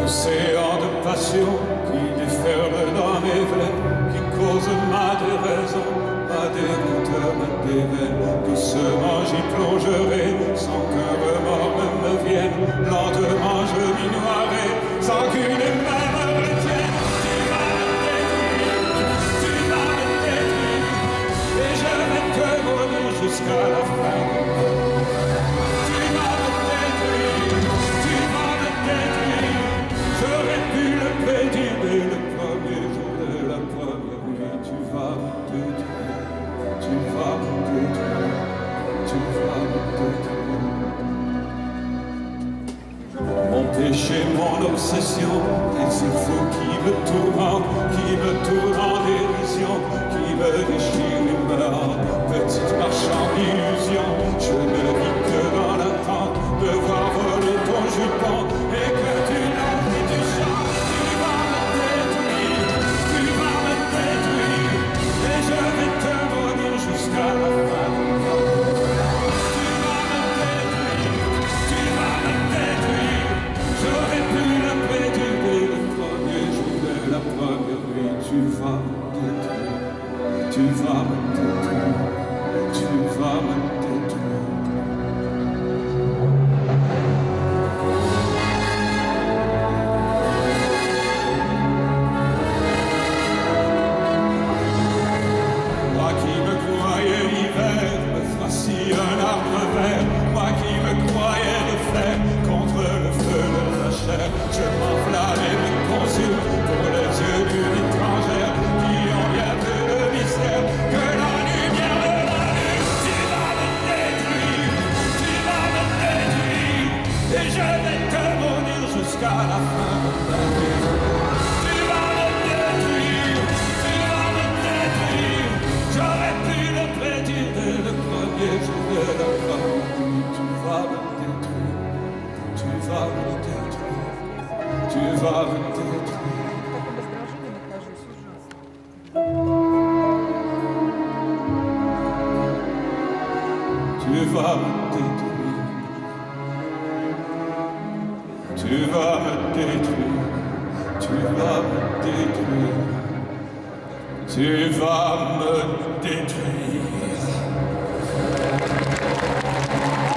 Océan de passion qui déferle dans mes veines, qui cause ma déraison, ma déroute, ma déveine. Doucement j'y plongerai, sans qu'un remords ne me vienne. Lentement je m'y noierai, sans qu'une main me retienne. Tu vas me détruire, et je vais te mourir jusqu'à la fin. Tu vas me détruire, j'aurais pu le prédire dès le premier jour de la première nuit. Tu vas me détruire, tu vas me détruire, tu vas me détruire. Mon péché, mon obsession, des fou qui me tourmente en dérision, qui me déchire et me rend petite marchande d'illusion. Je ne vis que dans l'attente de voir voler ton jupon et que tu lances et tu chantes. Tu vas me détruire, et je vais te mourir jusqu'à la fin. Tu vas me détruire, j'aurais pu le prédire dès le premier jour de la première nuit. Tu vas me détruire, tu vas me détruire, tu vas me détruire. Moi qui me croyais hiver, me voici un arbre vert. Moi qui me croyais de fer, contre le feu de la chair, je m'enflamme et me consume pour les yeux d'une étrangère qui ont bien peu de mystère que la lumière de la lune. Tu vas me détruire, et je vais te mourir jusqu'à la fin de ta vie. Tu vas me détruire, j'aurais pu le prédire dès le premier jour de la première nuit. Tu vas me détruire, tu vas me détruire, tu vas me détruire. Tu vas me détruire, tu vas me détruire, tu vas me détruire, tu vas me détruire.